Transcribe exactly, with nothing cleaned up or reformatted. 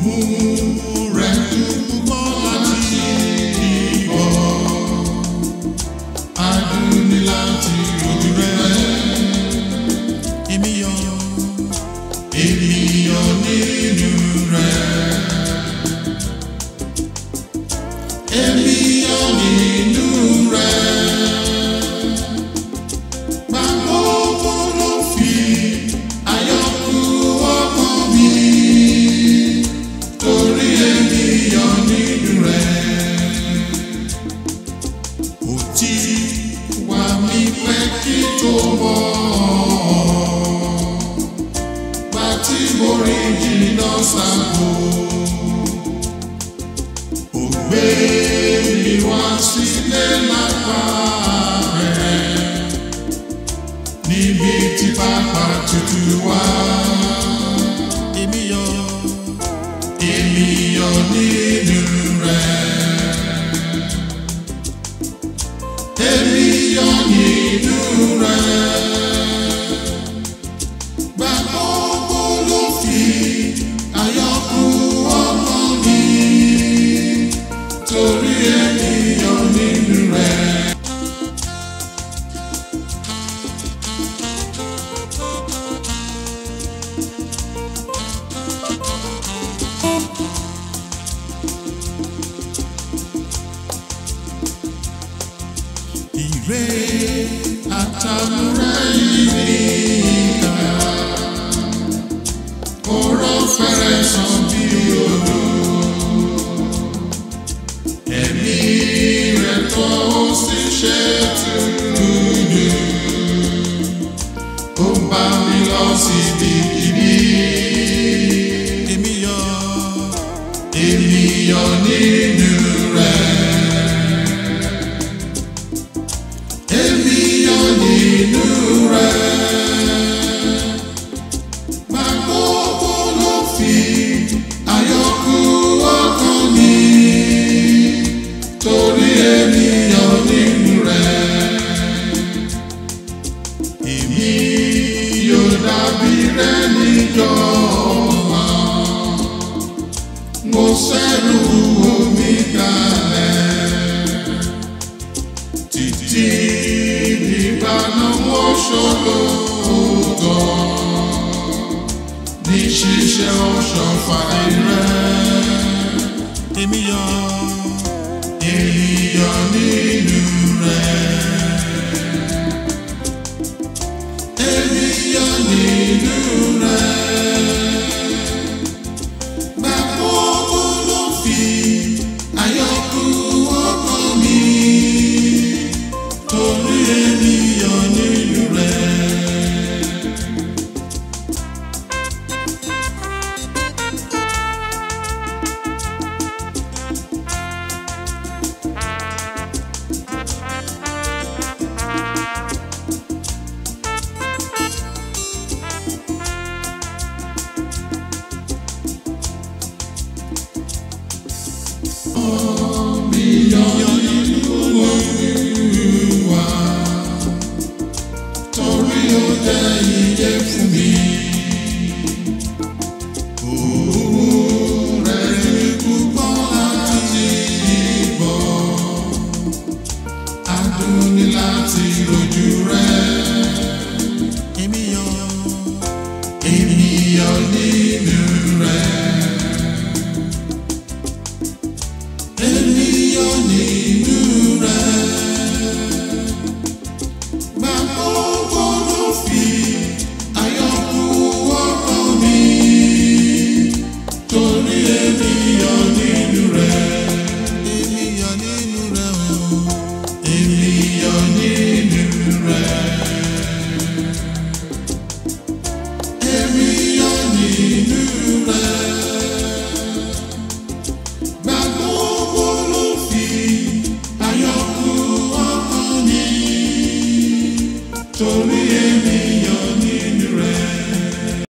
rẹ̀ púpọ̀ láti gbọ́. Adùn ni láti ojú rẹ̀. Èmi yọ̀, èmi yọ̀ nínú rẹ̀. Èmi yọ̀ nínú rẹ̀. Gbàgbọ́ ló fi ayọ̀ kún ọkàn mi. Torí èmi yọ̀ nínú rẹ̀. Ó ti wà mí pẹ́ kí tó mọ̀. Gbà tí mo rí jìnnà sábò. Ó gbé mi wá sílé lápá rẹ̀. Níbi tí pápá tutù wà. Èmi yọ̀, èmi yọ̀ nínú rẹ̀. Èmi yọ̀ nínú rẹ̀. Gbàgbọ́ ló fi ayọ̀ kún ọkàn mi. Torí èmi yọ̀ nínú rẹ̀. Ire àtàmúrà yìí ká ọ̀rọ̀ fẹ́rẹ̀ sàn bí odò. Ẹ̀mí rẹ̀ tọ́ ó sì ṣe túdú. Ó bá mi lọ síbi ibi. Èmi yọ̀, èmi yọ̀ nínú rẹ̀. Èmi yọ̀ nínú rẹ̀. Gbàgbọ́ ló fi ayọ̀ kún ọkàn mi. Torí èmi yọ̀ nínú rẹ̀. Èmi yóò dàbí rẹ̀ níjọ́ wa. Mo ṣẹ́rù omi kalẹ̀. Títí dìgbà náà mo ṣòro tọ̀. Ní ṣíṣe ọ̀ṣọ́ fàdí rẹ̀. Èmi yọ̀, èmi yọ̀ nínú rẹ̀. Èmi yọ̀ nínú rẹ̀. Gbàgbọ́ ló fi ayọ̀ kún ọkàn mi. Torí èmi yọ̀ nínú rẹ̀. Oh